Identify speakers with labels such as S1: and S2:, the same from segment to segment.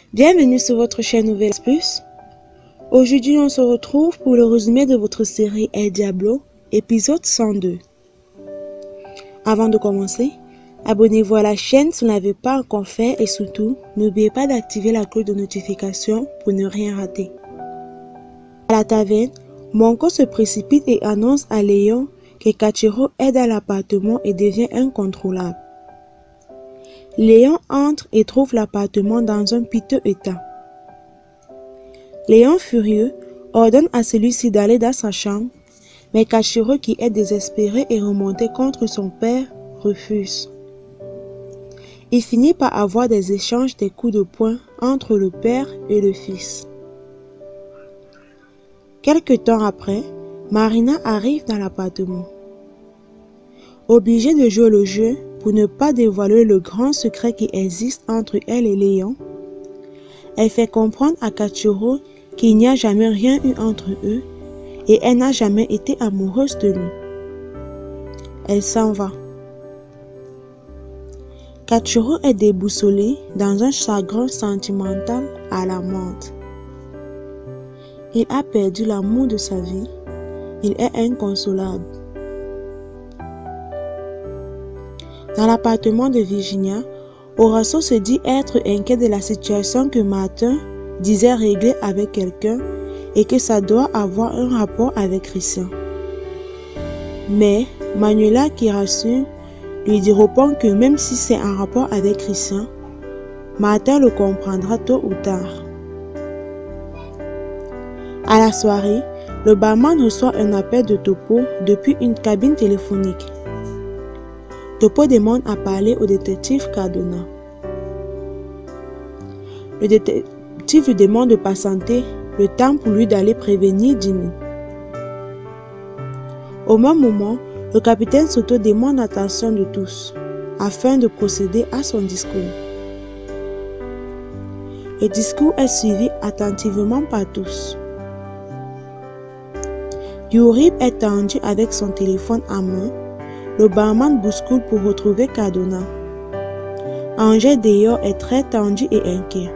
S1: Bienvenue sur votre chaîne Nouvelles Plus. Aujourd'hui, on se retrouve pour le résumé de votre série El Diablo, épisode 102. Avant de commencer, abonnez-vous à la chaîne si vous ne l'avez pas encore fait et surtout, n'oubliez pas d'activer la cloche de notification pour ne rien rater. À la taverne, Monko se précipite et annonce à Léon que Kachiro est dans l'appartement et devient incontrôlable. Léon entre et trouve l'appartement dans un piteux état. Léon, furieux, ordonne à celui-ci d'aller dans sa chambre, mais Kachiro, qui est désespéré et remonté contre son père, refuse. Il finit par avoir des échanges des coups de poing entre le père et le fils. Quelque temps après, Marina arrive dans l'appartement. Obligée de jouer le jeu pour ne pas dévoiler le grand secret qui existe entre elle et Léon, elle fait comprendre à Kachiro qu'il n'y a jamais rien eu entre eux et elle n'a jamais été amoureuse de lui. Elle s'en va. Kachiro est déboussolé dans un chagrin sentimental à la menthe. Il a perdu l'amour de sa vie. Il est inconsolable. Dans l'appartement de Virginia, Horacio se dit être inquiet de la situation que Martin disait régler avec quelqu'un et que ça doit avoir un rapport avec Christian. Mais Manuela, qui rassure, lui répond que même si c'est un rapport avec Christian, Martin le comprendra tôt ou tard. À la soirée, le barman reçoit un appel de Topo depuis une cabine téléphonique. Topo demande à parler au détective Cardona. Le détective lui demande de patienter le temps pour lui d'aller prévenir Jimmy. Au même moment, le capitaine Soto demande l'attention de tous afin de procéder à son discours. Le discours est suivi attentivement par tous. Yurib est tendu avec son téléphone à main. Le barman bouscule pour retrouver Cardona. Angel Deyor est très tendu et inquiet.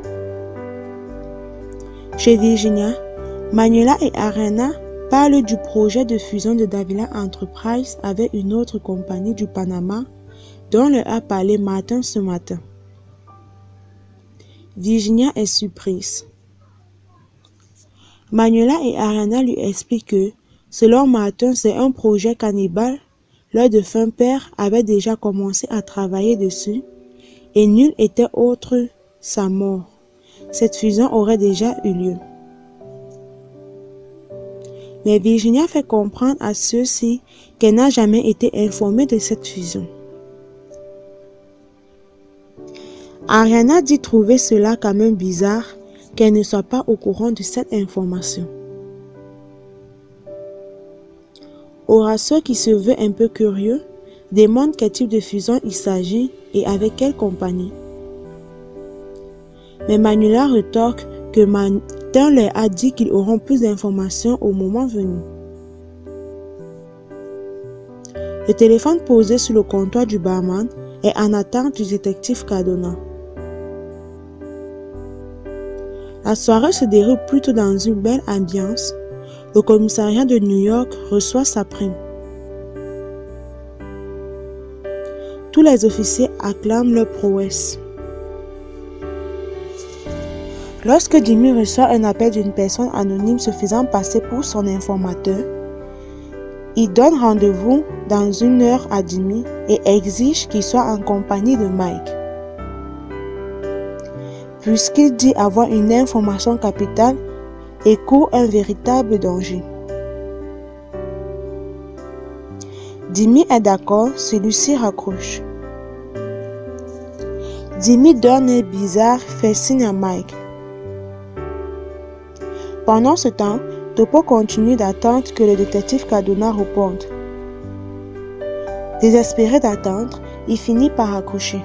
S1: Chez Virginia, Manuela et Ariana parlent du projet de fusion de Davila Enterprise avec une autre compagnie du Panama dont leur a parlé Martin ce matin. Virginia est surprise. Manuela et Ariana lui expliquent que, selon Martin, c'est un projet cannibale. Leur défunt père avait déjà commencé à travailler dessus et nul était autre sa mort. Cette fusion aurait déjà eu lieu. Mais Virginia fait comprendre à ceux-ci qu'elle n'a jamais été informée de cette fusion. Ariana dit trouver cela quand même bizarre qu'elle ne soit pas au courant de cette information. Horacio, qui se veut un peu curieux, demande quel type de fusion il s'agit et avec quelle compagnie. Mais Manuela rétorque que Martin leur a dit qu'ils auront plus d'informations au moment venu. Le téléphone posé sur le comptoir du barman est en attente du détective Cardona. La soirée se déroule plutôt dans une belle ambiance. Le commissariat de New York reçoit sa prime. Tous les officiers acclament leur prouesse. Lorsque Jimmy reçoit un appel d'une personne anonyme se faisant passer pour son informateur, il donne rendez-vous dans 1 heure à Jimmy et exige qu'il soit en compagnie de Mike. Puisqu'il dit avoir une information capitale et court un véritable danger. Jimmy est d'accord, celui-ci raccroche. Jimmy donne un bizarre, fait signe à Mike. Pendant ce temps, Topo continue d'attendre que le détective Cardona réponde. Désespéré d'attendre, il finit par raccrocher.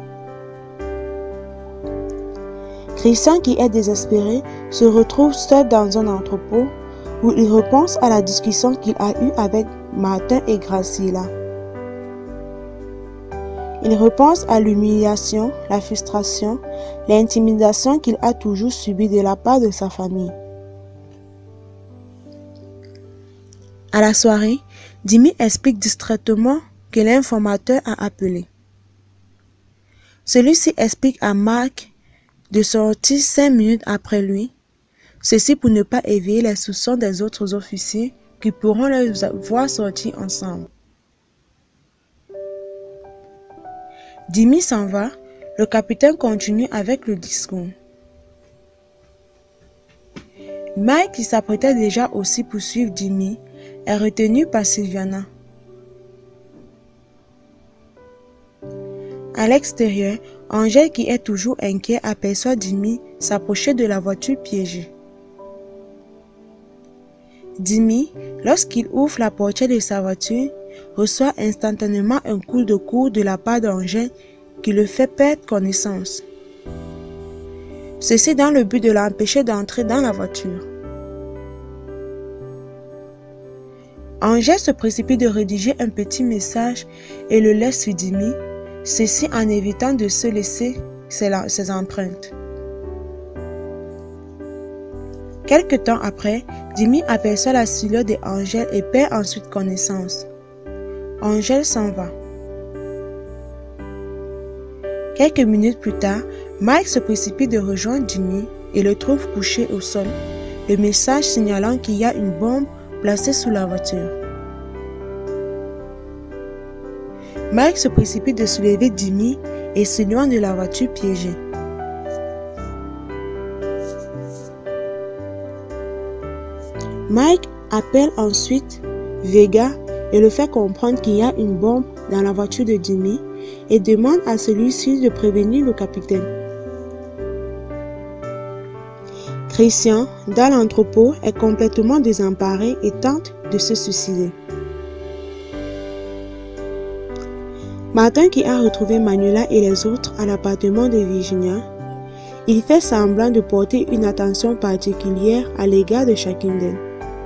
S1: Christian, qui est désespéré, se retrouve seul dans un entrepôt où il repense à la discussion qu'il a eue avec Martin et Graciela. Il repense à l'humiliation, la frustration, l'intimidation qu'il a toujours subie de la part de sa famille. À la soirée, Jimmy explique distraitement que l'informateur a appelé. Celui-ci explique à Mark de sortir 5 minutes après lui, ceci pour ne pas éveiller les soupçons des autres officiers qui pourront les voir sortir ensemble. Jimmy s'en va, le capitaine continue avec le discours. Mike, qui s'apprêtait déjà aussi pour suivre Jimmy, est retenu par Sylviana. À l'extérieur, Angel, qui est toujours inquiet, aperçoit Jimmy s'approcher de la voiture piégée. Jimmy, lorsqu'il ouvre la portière de sa voiture, reçoit instantanément un coup de coude de la part d'Angel qui le fait perdre connaissance. Ceci dans le but de l'empêcher d'entrer dans la voiture. Angel se précipite de rédiger un petit message et le laisse sur Jimmy, ceci en évitant de se laisser ses empreintes. Quelque temps après, Jimmy aperçoit la silhouette d'Angel et perd ensuite connaissance. Angel s'en va. Quelques minutes plus tard, Mike se précipite de rejoindre Jimmy et le trouve couché au sol, le message signalant qu'il y a une bombe placée sous la voiture. Mike se précipite de soulever Jimmy et s'éloigne de la voiture piégée. Mike appelle ensuite Vega et le fait comprendre qu'il y a une bombe dans la voiture de Jimmy et demande à celui-ci de prévenir le capitaine. Christian, dans l'entrepôt, est complètement désemparé et tente de se suicider. Martin, qui a retrouvé Manuela et les autres à l'appartement de Virginia, il fait semblant de porter une attention particulière à l'égard de chacune d'elles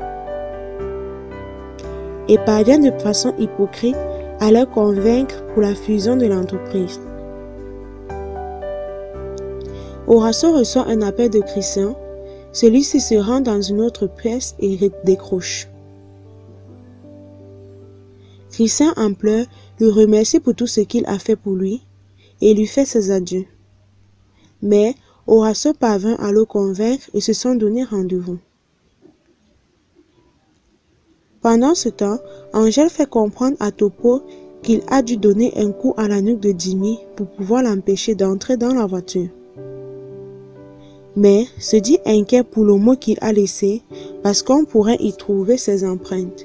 S1: et parvient de façon hypocrite à les convaincre pour la fusion de l'entreprise. Horacio reçoit un appel de Christian, celui-ci se rend dans une autre pièce et décroche. Christian en pleurs lui remercie pour tout ce qu'il a fait pour lui et lui fait ses adieux. Mais Horacio parvint à le convaincre et se sont donné rendez-vous. Pendant ce temps, Angel fait comprendre à Topo qu'il a dû donner un coup à la nuque de Jimmy pour pouvoir l'empêcher d'entrer dans la voiture. Mais se dit inquiet pour le mot qu'il a laissé parce qu'on pourrait y trouver ses empreintes.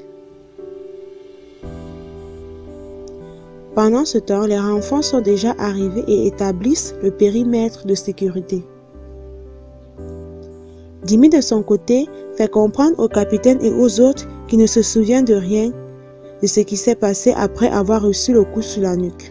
S1: Pendant ce temps, les renforts sont déjà arrivés et établissent le périmètre de sécurité. Jimmy de son côté fait comprendre au capitaine et aux autres qu'il ne se souvient de rien de ce qui s'est passé après avoir reçu le coup sur la nuque.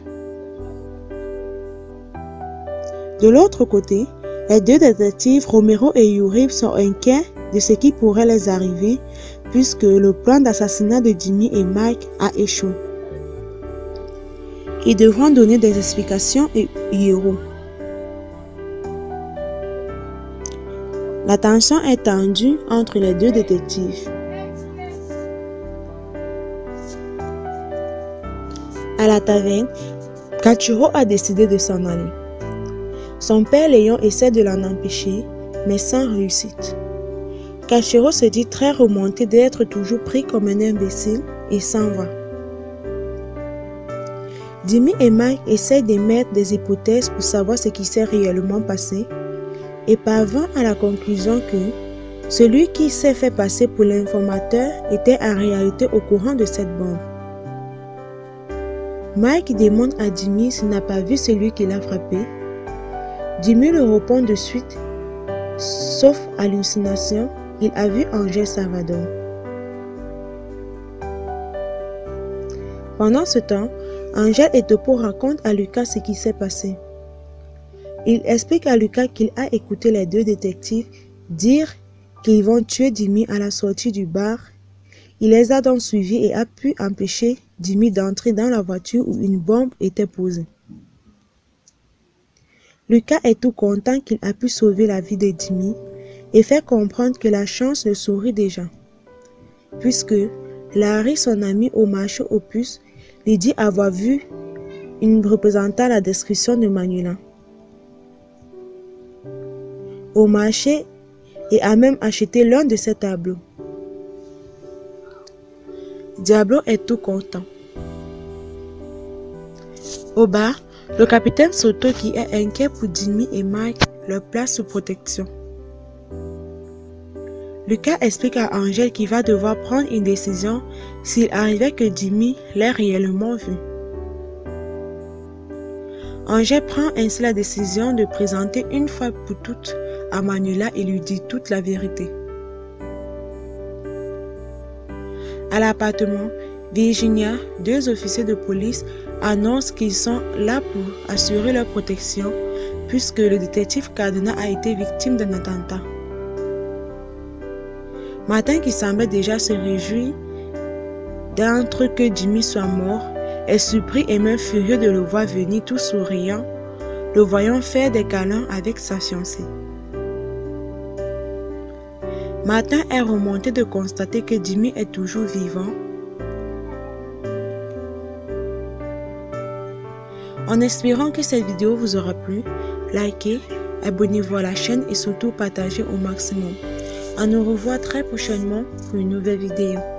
S1: De l'autre côté, les deux détectives Romero et Yuri sont inquiets de ce qui pourrait les arriver puisque le plan d'assassinat de Jimmy et Mike a échoué. Ils devront donner des explications et héros. La tension est tendue entre les deux détectives. À la taverne, Kachiro a décidé de s'en aller. Son père Léon essaie de l'en empêcher, mais sans réussite. Kachiro se dit très remonté d'être toujours pris comme un imbécile et s'en va. Jimmy et Mike essayent d'émettre des hypothèses pour savoir ce qui s'est réellement passé et parvint à la conclusion que celui qui s'est fait passer pour l'informateur était en réalité au courant de cette bombe. Mike demande à Jimmy s'il n'a pas vu celui qui l'a frappé. Jimmy le répond de suite, sauf hallucination, il a vu Angel Salvador. Pendant ce temps, Angel et Topo racontent à Lucas ce qui s'est passé. Il explique à Lucas qu'il a écouté les deux détectives dire qu'ils vont tuer Jimmy à la sortie du bar. Il les a donc suivis et a pu empêcher Jimmy d'entrer dans la voiture où une bombe était posée. Lucas est tout content qu'il a pu sauver la vie de Jimmy et fait comprendre que la chance le sourit déjà, puisque Larry, son ami au marché aux puces, lui dit avoir vu une représentant la description de Manuela au marché et a même acheté l'un de ses tableaux. Diablo est tout content. Au bar, le capitaine Soto, qui est inquiet pour Jimmy et Mike, leur place sous protection. Lucas explique à Angel qu'il va devoir prendre une décision s'il arrivait que Jimmy l'ait réellement vu. Angel prend ainsi la décision de présenter une fois pour toutes à Manuela et lui dit toute la vérité. À l'appartement, Virginia, 2 officiers de police, annoncent qu'ils sont là pour assurer leur protection puisque le détective Cardona a été victime d'un attentat. Martin, qui semblait déjà se réjouir d'entre que Jimmy soit mort, est surpris et même furieux de le voir venir tout souriant, le voyant faire des câlins avec sa fiancée. Martin est remonté de constater que Jimmy est toujours vivant. En espérant que cette vidéo vous aura plu, likez, abonnez-vous à la chaîne et surtout partagez au maximum. On nous revoit très prochainement pour une nouvelle vidéo.